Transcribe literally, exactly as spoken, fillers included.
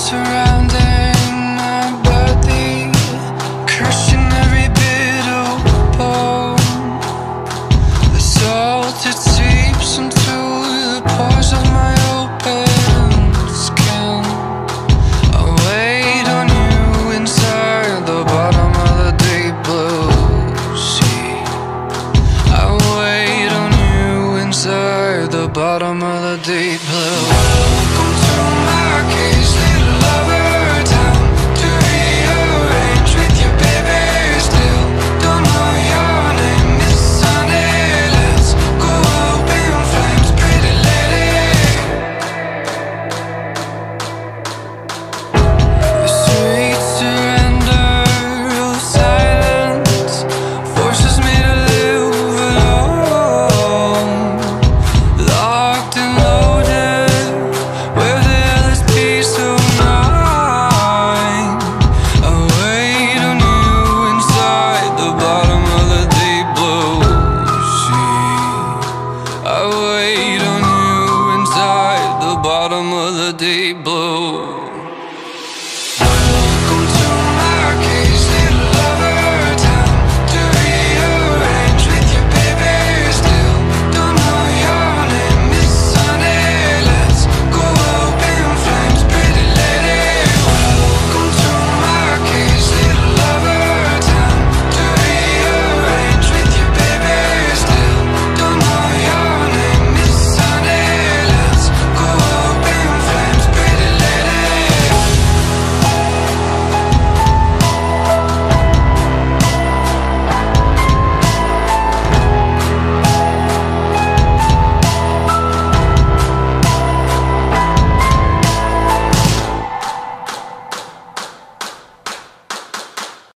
surrounding my body, crushing every bit of bone. The salt, it seeps into the pores of my open skin. I wait on you inside the bottom of the deep blue sea. I wait on you inside the bottom of the deep blue. Welcome to my cage, little lover town, to rearrange with your baby still. Don't know your name, Miss Sunday. Let's go up in flames, pretty lady. The sweet surrender of silence forces me to live alone, locked and loaded with endless peace of mind. I wait on you inside the bottom of the deep blue sea. I wait on you inside the bottom of the deep blue